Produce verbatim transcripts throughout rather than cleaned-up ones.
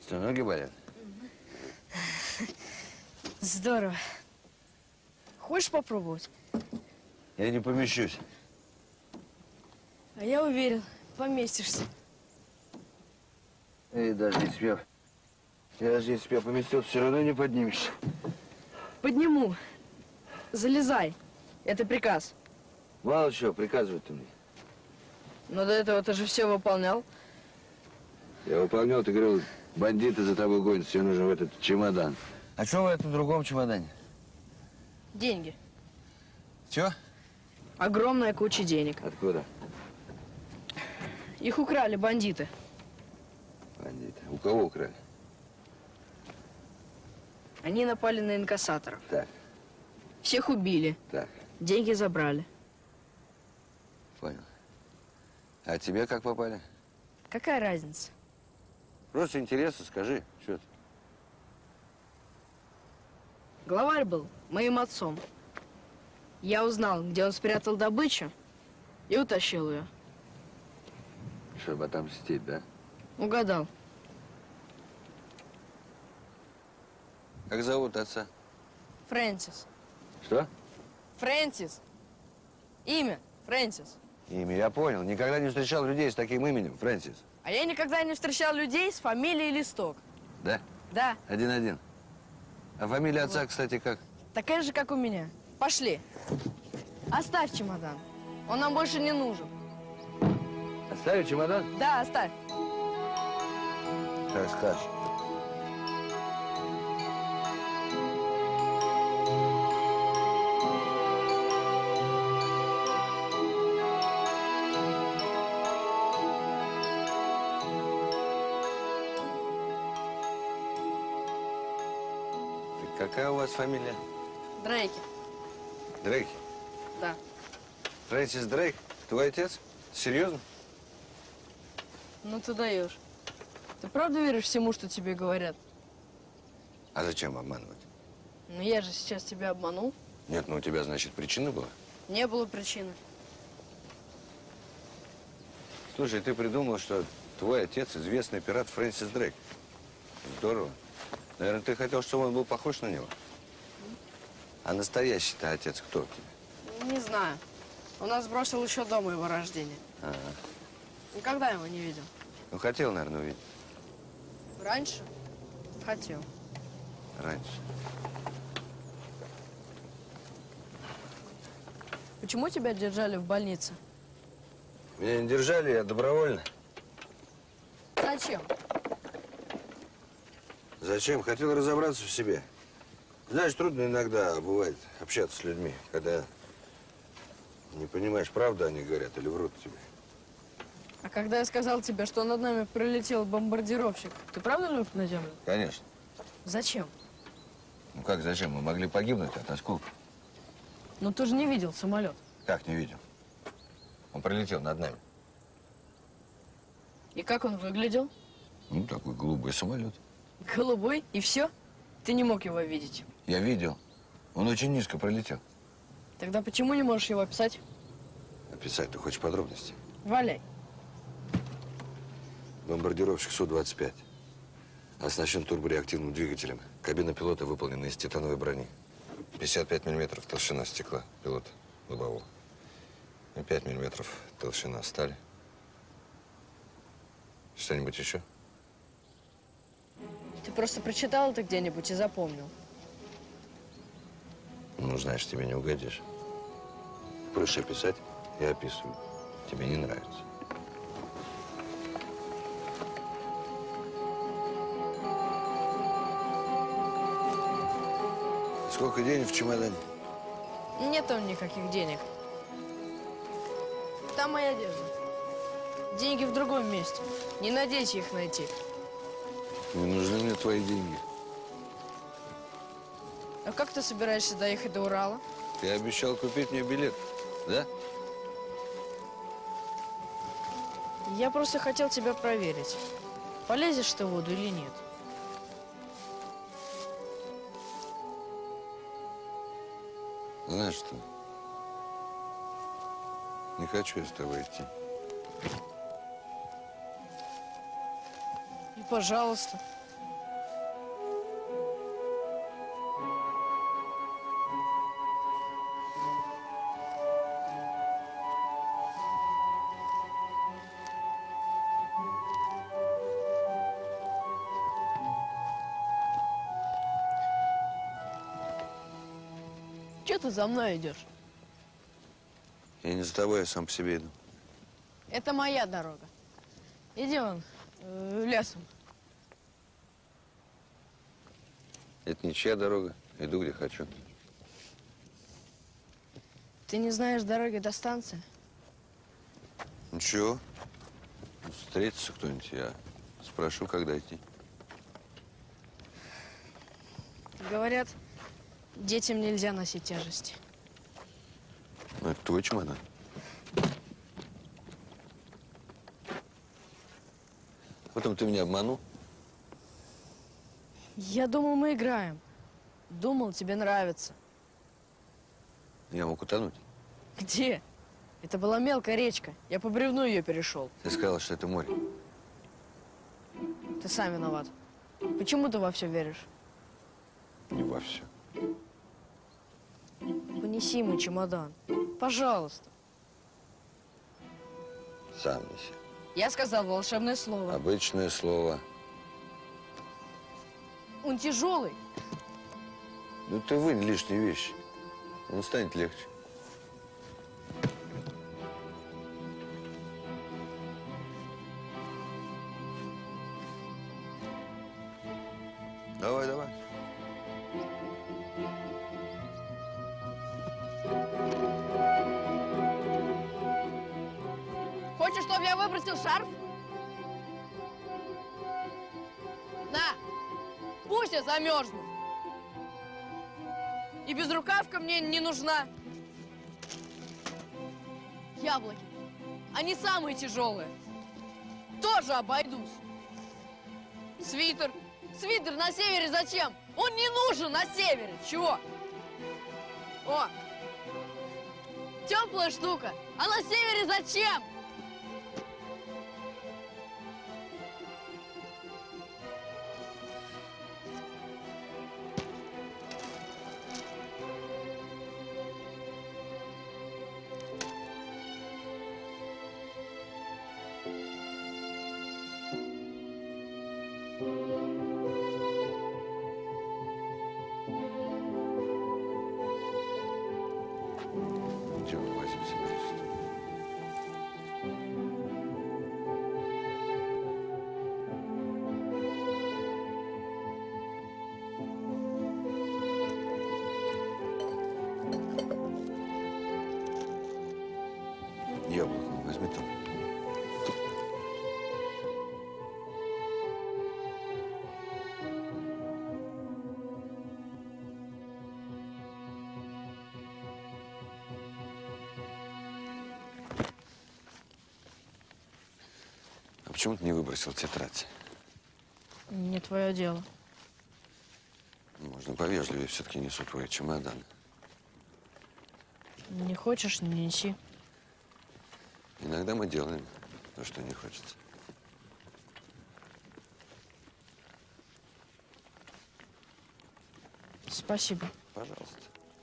Что, ноги болят? Здорово. Хочешь попробовать? Я не помещусь. А я уверен, поместишься. И даже если я, даже если я поместился, все равно не поднимешься. Подниму. Залезай. Это приказ. Мало чего, приказывай ты мне. Но до этого ты же все выполнял. Я выполнял, ты говорил, бандиты за тобой гонятся, тебе нужен в этот чемодан. А что в этом другом чемодане? Деньги. Чего? Огромная куча денег. Откуда? Их украли бандиты. Бандиты. У кого украли? Они напали на инкассаторов. Так. Всех убили. Так. Деньги забрали. Понял. А тебе как попали? Какая разница? Просто интересно, скажи, что ты? Главарь был моим отцом. Я узнал, где он спрятал добычу, и утащил ее. Чтобы отомстить, да? Угадал. Как зовут отца? Фрэнсис. Что? Фрэнсис. Имя Фрэнсис. Имя, я понял. Никогда не встречал людей с таким именем, Фрэнсис. А я никогда не встречал людей с фамилией Листок. Да? Да. Один-один. А фамилия отца, кстати, как? Такая же, как у меня. Пошли. Оставь чемодан. Он нам больше не нужен. Оставить чемодан? Да, оставь. Как скажешь. Какая у вас фамилия? Дрейки. Дрейк? Да. Фрэнсис Дрейк? Твой отец? Серьезно? Ну ты даешь. Ты правда веришь всему, что тебе говорят? А зачем обманывать? Ну я же сейчас тебя обманул. Нет, ну у тебя, значит, причина была? Не было причины. Слушай, ты придумал, что твой отец известный пират Фрэнсис Дрейк. Здорово. Наверное, ты хотел, чтобы он был похож на него? А настоящий-то отец кто у тебя? Не знаю. Он нас бросил еще до моего рождения. Ага. Никогда его не видел. Ну, хотел, наверное, увидеть. Раньше хотел. Раньше. Почему тебя держали в больнице? Меня не держали, я добровольно. Зачем? Зачем? Хотел разобраться в себе. Знаешь, трудно иногда бывает общаться с людьми, когда не понимаешь, правду они говорят или врут тебе. А когда я сказал тебе, что над нами прилетел бомбардировщик, ты правда лег на землю? Конечно. Зачем? Ну как зачем? Мы могли погибнуть от осколков. Ну ты же не видел самолет. Как не видел? Он прилетел над нами. И как он выглядел? Ну, такой голубой самолет. Голубой, и все? Ты не мог его видеть. Я видел. Он очень низко пролетел. Тогда почему не можешь его описать? Описать ты хочешь подробности? Валяй. Бомбардировщик Су двадцать пять. Оснащен турбореактивным двигателем. Кабина пилота выполнена из титановой брони. пятьдесят пять миллиметров толщина стекла пилота лобового. И пять миллиметров толщина стали. Что-нибудь еще? Ты просто прочитал это где-нибудь и запомнил. Ну, знаешь, тебе не угодишь. Проще писать, я описываю. Тебе не нравится. Сколько денег в чемодане? Нет там никаких денег. Там моя одежда. Деньги в другом месте. Не надейся их найти. Не нужны мне твои деньги. А как ты собираешься доехать до Урала? Ты обещал купить мне билет, да? Я просто хотел тебя проверить. Полезешь ты в воду или нет? Знаешь что? Не хочу я с тобой идти. И пожалуйста. Че ты за мной идешь? Я не за тобой, я сам по себе иду. Это моя дорога. Иди вон, э, лесом. Это ничья дорога. Иду, где хочу. Ты не знаешь дороги до станции? Ничего. Встретится кто-нибудь, я спрошу, когда идти. Говорят, детям нельзя носить тяжести. Ну, это твой чемодан. Потом ты меня обманул. Я думал, мы играем. Думал, тебе нравится. Я мог утонуть. Где? Это была мелкая речка. Я по бревну ее перешел. Ты сказала, что это море. Ты сам виноват. Почему ты во все веришь? Не во все. Понеси мой чемодан. Пожалуйста. Сам неси. Я сказал волшебное слово. Обычное слово. Он тяжелый. Ну, ты вынь лишние вещи. Он станет легче. Давай, давай. Хочешь, чтобы я выбросил шарф? На! Пусть я замерзну. И безрукавка мне не нужна. Яблоки. Они самые тяжелые. Тоже обойдусь. Свитер. Свитер на севере зачем? Он не нужен на севере. Чего? О! Теплая штука. А на севере зачем? Чего мы возим собираемся? Яблоко возьми там. А почему ты не выбросил тетрадь? Не твое дело. Можно повежливее, все-таки несу твой чемодан. Не хочешь, не неси. Иногда мы делаем то, что не хочется. Спасибо. Пожалуйста.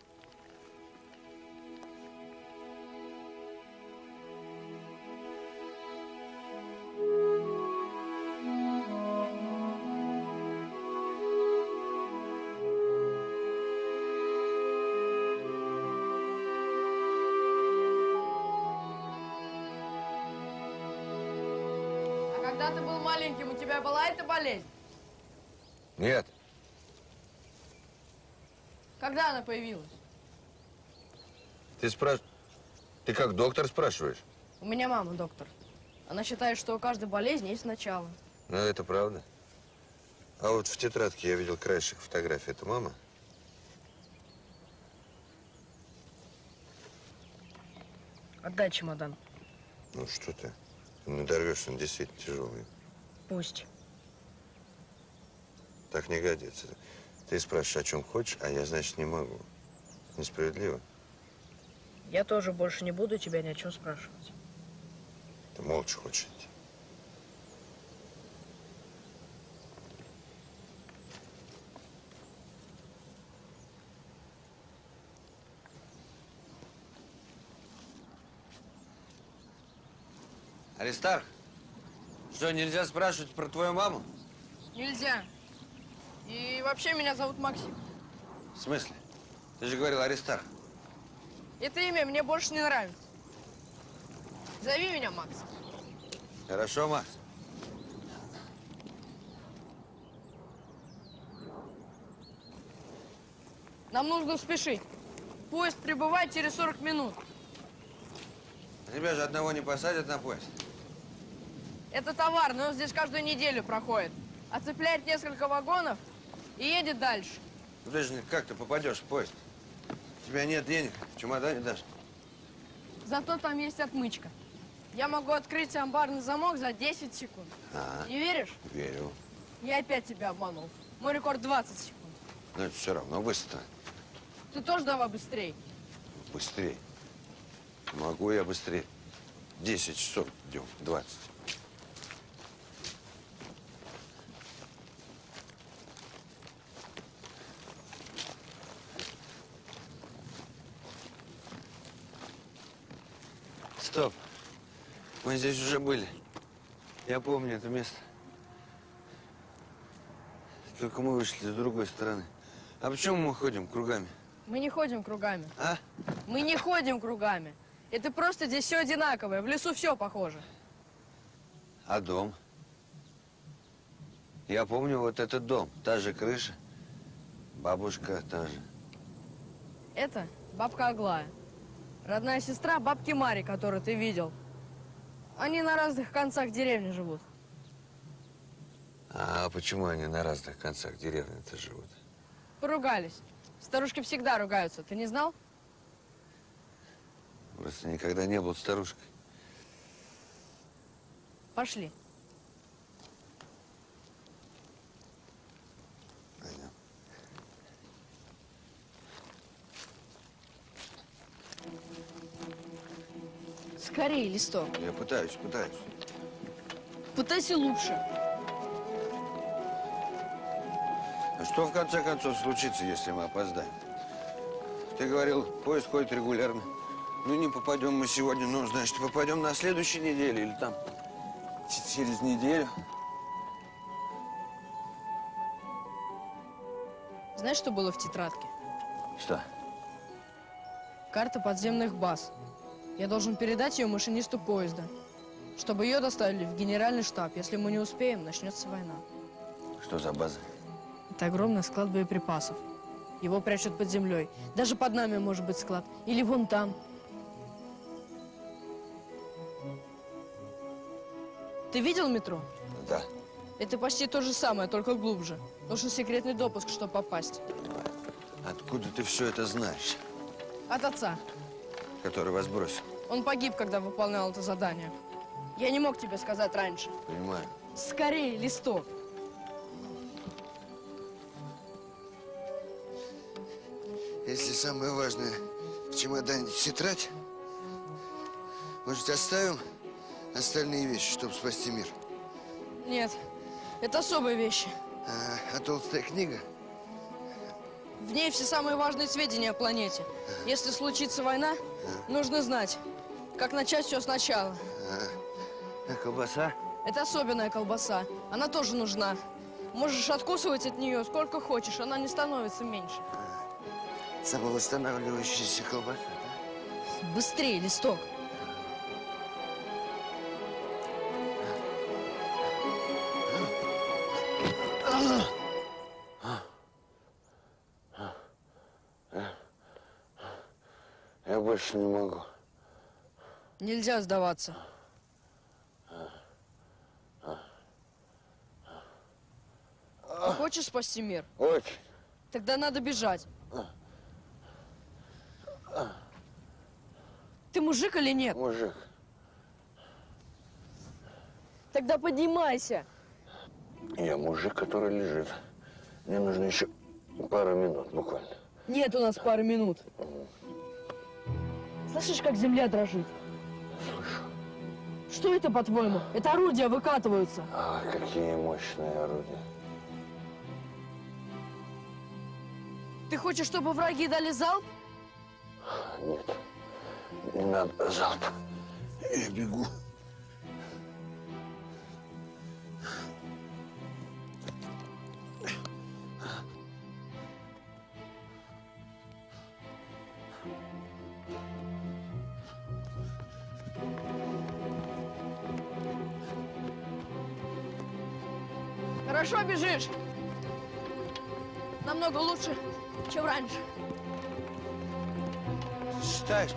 А когда ты был маленьким, у тебя была эта болезнь? Нет. Когда она появилась? Ты спраш... Ты как доктор спрашиваешь? У меня мама доктор. Она считает, что у каждой болезни есть начало. Ну, это правда. А вот в тетрадке я видел краешек фотографии. Это мама? Отдай чемодан. Ну, что ты? Ты надорвешься, он действительно тяжелый. Пусть. Так не годится. Ты спрашиваешь, о чем хочешь, а я, значит, не могу. Несправедливо. Я тоже больше не буду тебя ни о чем спрашивать. Ты молча хочешь идти. Аристарх, что, нельзя спрашивать про твою маму? Нельзя. И вообще меня зовут Максим. В смысле? Ты же говорил Аристарх. Это имя мне больше не нравится. Зови меня Макс. Хорошо, Макс. Нам нужно спешить. Поезд прибывает через сорок минут. Тебя же одного не посадят на поезд. Это товар, но он здесь каждую неделю проходит. Оцепляет несколько вагонов и едет дальше. Подожди, как ты попадешь в поезд? У тебя нет денег, в чемодане даже. Зато там есть отмычка. Я могу открыть амбарный замок за десять секунд. А, Не веришь? верю. Я опять тебя обманул. Мой рекорд двадцать секунд. Но это все равно быстро. Ты тоже давай быстрей. Быстрее. Могу я быстрее. Десять часов идем, двадцать. Стоп. Мы здесь уже были. Я помню это место. Только мы вышли с другой стороны. А почему мы ходим кругами? Мы не ходим кругами. А? Мы не ходим кругами. Это просто здесь все одинаковое. В лесу все похоже. А дом? Я помню вот этот дом. Та же крыша. Бабушка та же. Это бабка Аглая. Родная сестра бабки Мари, которую ты видел. Они на разных концах деревни живут. А почему они на разных концах деревни-то живут? Поругались. Старушки всегда ругаются. Ты не знал? Просто никогда не был старушкой. Пошли. Пойдем. Скорее, Листок. Я пытаюсь, пытаюсь. Пытайся лучше. А что в конце концов случится, если мы опоздаем? Ты говорил, поезд ходит регулярно. Ну, не попадем мы сегодня, ну, значит, попадем на следующей неделе или там ч- через неделю. Знаешь, что было в тетрадке? Что? Карта подземных баз. Я должен передать ее машинисту поезда, чтобы ее доставили в генеральный штаб. Если мы не успеем, начнется война. Что за база? Это огромный склад боеприпасов. Его прячут под землей. Даже под нами может быть склад. Или вон там. Ты видел метро? Да. Это почти то же самое, только глубже. Нужен секретный допуск, чтобы попасть. Откуда ты все это знаешь? От отца. Который вас бросил. Он погиб, когда выполнял это задание. Я не мог тебе сказать раньше. Понимаю. Скорее, Листок. Если самое важное в чемодане тетрадь, может, оставим остальные вещи, чтобы спасти мир? Нет, это особые вещи. А, а толстая книга? В ней все самые важные сведения о планете. Если случится война, нужно знать, как начать все сначала. А колбаса? Это особенная колбаса. Она тоже нужна. Можешь откусывать от нее сколько хочешь, она не становится меньше. Самовосстанавливающаяся колбаса, да? Быстрее, Листок. Я больше не могу. Нельзя сдаваться. Ты хочешь спасти мир? Очень. Тогда надо бежать. Ты мужик или нет? Мужик. Тогда поднимайся. Я мужик, который лежит. Мне нужно еще пару минут буквально. Нет у нас пары минут. Слышишь, как земля дрожит? Слышу. Что это, по-твоему? Это орудия выкатываются. А, какие мощные орудия. Ты хочешь, чтобы враги дали залп? Нет, не надо залп. Я бегу. Хорошо бежишь. Намного лучше, чем раньше. Считаешь?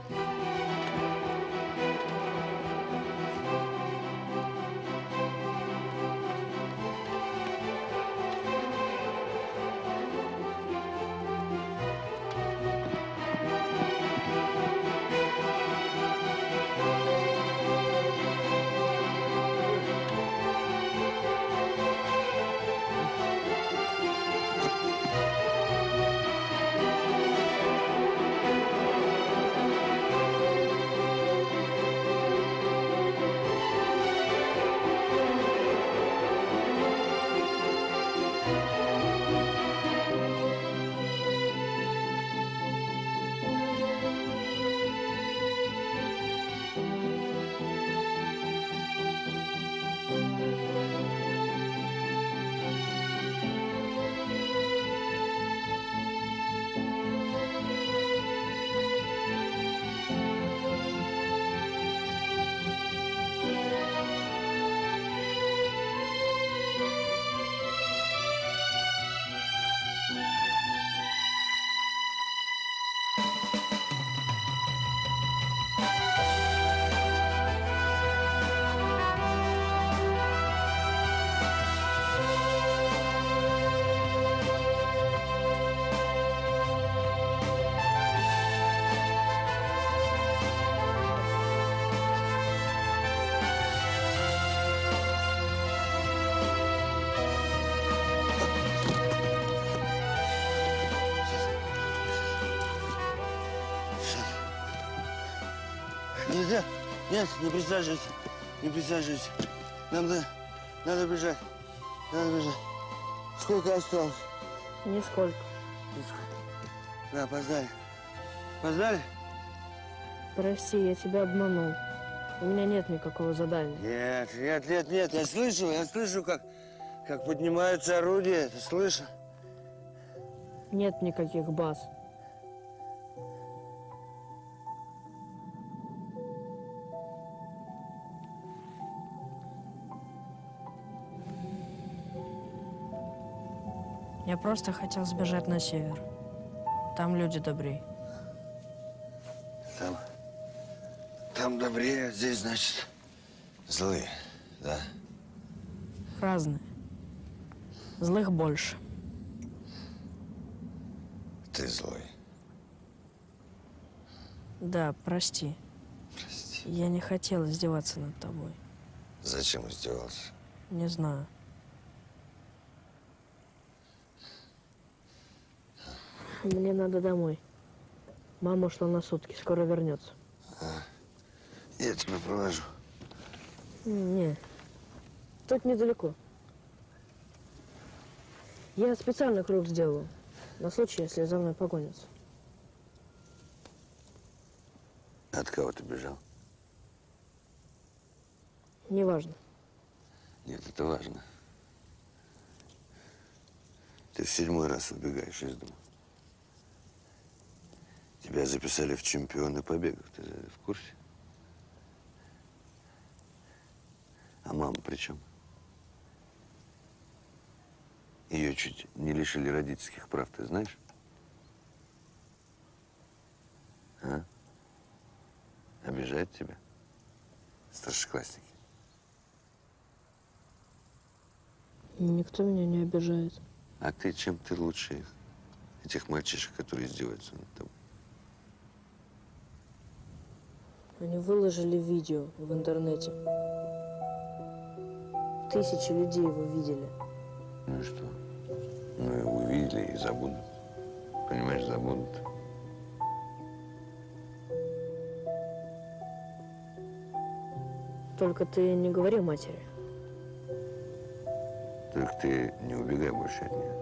Нельзя. Нет, не присаживайся. Не присаживайся. Нам надо, надо бежать. Надо бежать. Сколько осталось? Нисколько. Да, опоздали. Опоздали? Прости, я тебя обманул. У меня нет никакого задания. Нет, нет, нет, нет. Я слышу, я слышу, как, как поднимаются орудия. Ты слышишь? Нет никаких баз. Я просто хотел сбежать на север. Там люди добрее. Там, там добрее, а здесь, значит, злые, да? Разные. Злых больше. Ты злой. Да, прости. Прости. Я не хотел издеваться над тобой. Зачем издевался? Не знаю. Мне надо домой. Мама ушла на сутки, скоро вернется. А, я тебя провожу. Не, тут недалеко. Я специально круг сделаю, на случай, если за мной погонятся. От кого ты бежал? Неважно. Нет, это важно. Ты в седьмой раз убегаешь из дома. Тебя записали в чемпионы по бегу. Ты в курсе? А мама при чем? Ее чуть не лишили родительских прав, ты знаешь? А? Обижает тебя? Старшеклассники. Никто меня не обижает. А ты чем ты лучше их? Этих мальчишек, которые издеваются над тобой. Они выложили видео в интернете. Тысячи людей его видели. Ну и что? Ну и увидели, и забудут. Понимаешь, забудут. Только ты не говори матери. Только ты не убегай больше от нее.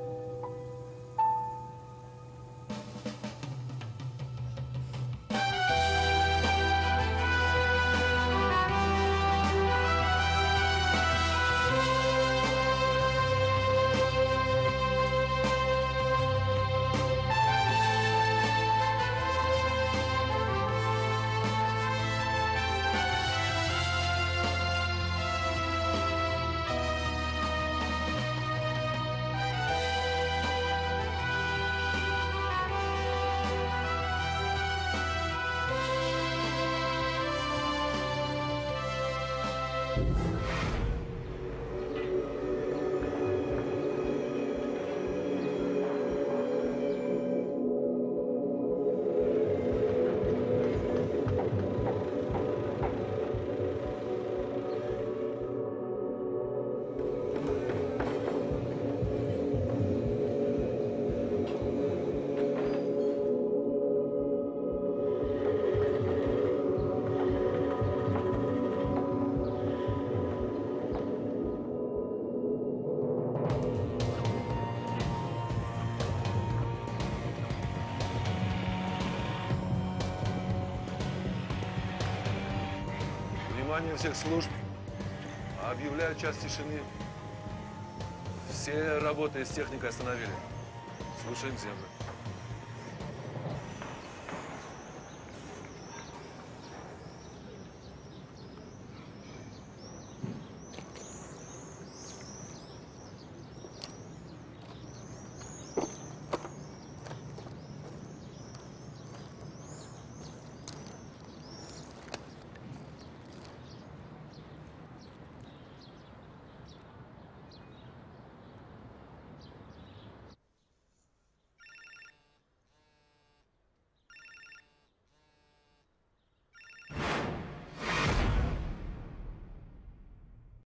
Внимание всех служб. Объявляю час тишины. Все работы с техникой остановили. Слушаем землю.